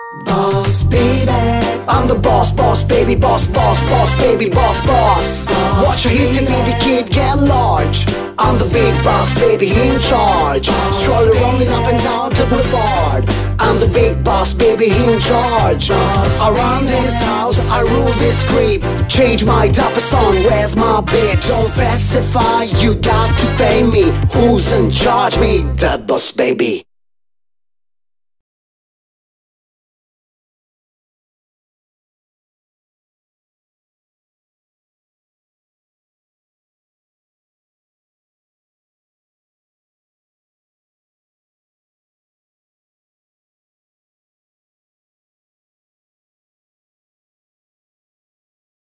Boss baby, I'm the boss, boss baby, boss, boss, boss baby, boss, boss. Watch your hit to me, the kid get large. I'm the big boss baby in charge. Strolling rolling up and down the boulevard. I'm the big boss baby in charge. I run this house, I rule this creep. Change my diaper song, where's my bit? Don't pacify, you got to pay me. Who's in charge? Me, the boss baby.